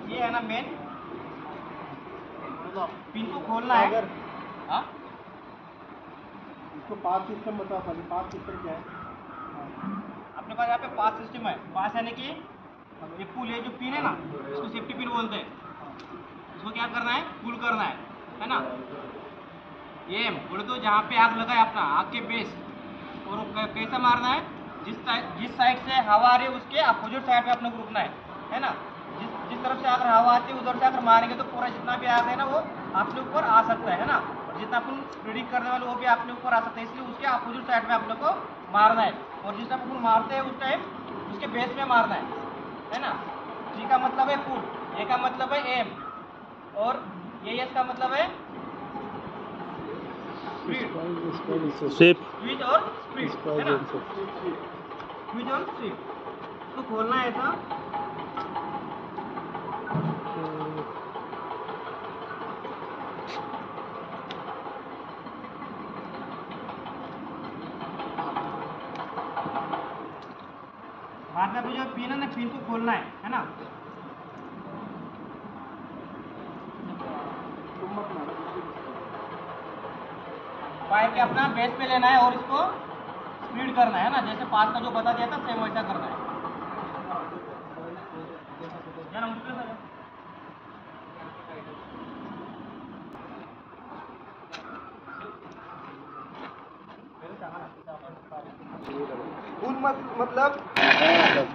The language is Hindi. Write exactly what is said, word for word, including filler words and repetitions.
ये है ना मेन पिन को खोलना है। हाँ इसको पास सिस्टम बताओ पहले, पास सिस्टम क्या है? अपने पास यहाँ पे पास सिस्टम है। पास यानी कि ये पुल, ये जो पिन है ना इसको सेफ्टी पिन बोलते हैं। इसको क्या करना है, पुल करना है है ना। ये बोले तो जहाँ पे आग लगा है अपना आग के बेस, और कैसा मारना है, जिस जिस साइड से हवा आ रही है उसके अपोजिट साइड पे अपने को रुकना है है ना। जिस जिस तरफ से अगर हवा आती है उधर से अगर मारेंगे तो पूरा जितना भी आग है ना वो अपने ऊपर आ सकता है ना। और जितना अपन प्रेडिक्ट करने वाले वो भी अपने ऊपर आ सकता है, इसलिए उसके अपोजिट साइड में अपने को मारना है। और जिस टाइम अपन मारते हैं उस टाइम उसके बेस में मारना है है ना। जी का मतलब है पुल, ए का मतलब है एम, और ये एस का मतलब है स्वीप स्विच और स्पीड है ना। स्विच और स्पीड तो खोलना है ऐसा। बाद में जो पिन है ना पिन को खोलना है है ना। पाइप के अपना बेस पे लेना है और इसको स्पीड करना है ना, जैसे पास का जो बता दिया था सेम वैसा करना है ना। मुश्किल है पुल मतलब